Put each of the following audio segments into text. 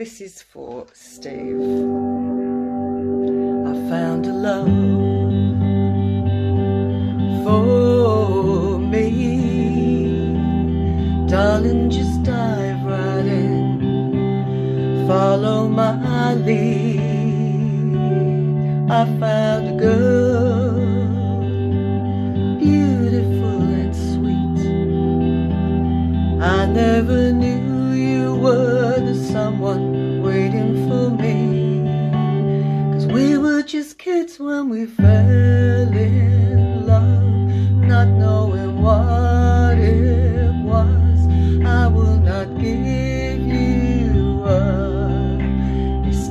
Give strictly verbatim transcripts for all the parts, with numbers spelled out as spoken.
This is for Steve. I found a love for me. Darling, just dive right in, follow my lead. I found a girl, beautiful and sweet. I never knew you were the someone waiting for me, 'cause we were just kids when we fell in love, not knowing what it was. I will not give you up this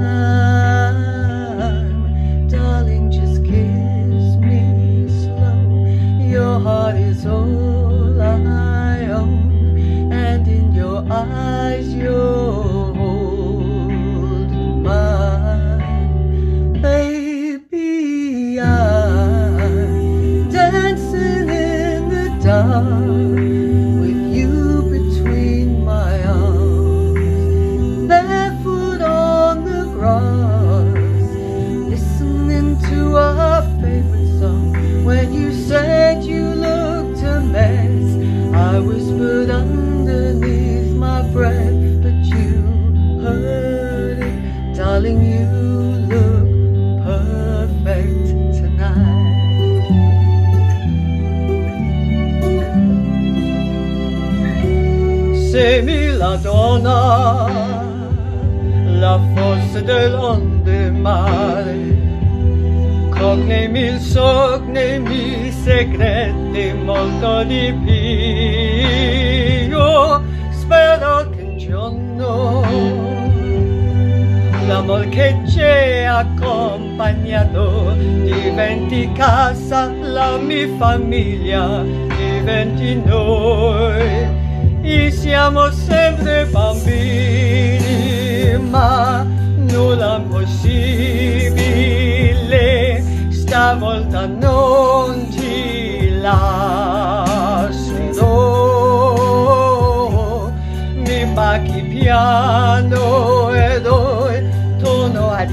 time, darling, just kiss me slow. Your heart is all I own, and in your eyes you're holding mine. Baby, I'm dancing in the dark with you between my arms, barefoot on the grass, listening to our favorite song. When you said you looked a mess, I whispered underneath my breath, but you heard it. Darling, you look perfect tonight. Semi la donna, la forza dell'onde mare, cognemi il sognemi segreti molto di più. Spero che un giorno l'amor che ci ha accompagnato diventi casa, la mia famiglia diventi noi. E siamo sempre bambini, ma nulla impossibile. Stavolta non ti lascerò, mi baci piano ed ora torno ad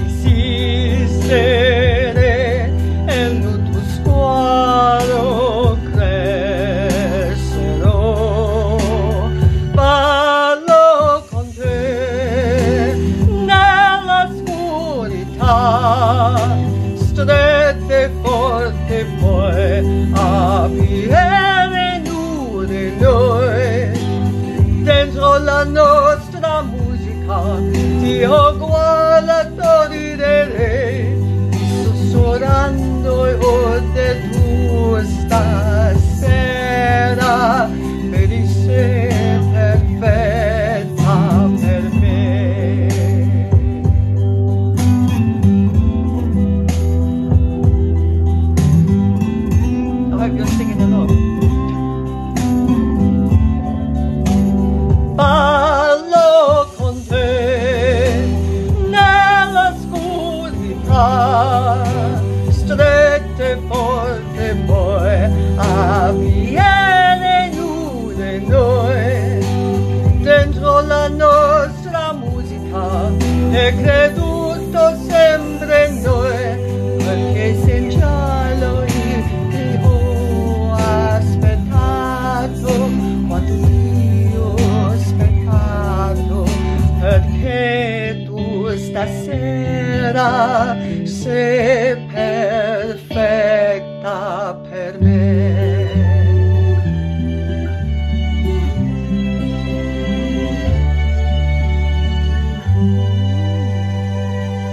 esistere, e nel tuo sguardo crescerò. Parlo con te nella oscurità, strette forte poi aprire nude noi. Dentro la nostra musica ti ho guardato ridere, sussurrando ode tu stasera, vedi sei perfetta per me. I hope you're singing along. Parlo con te nella oscurità, strette forte poi aprire nude noi. Dentro la nostra musica è creduto sempre in noi, perché sei giallo io ti ho aspettato, quanto ti ho aspettato, perché tu stasera sei perfetta per me.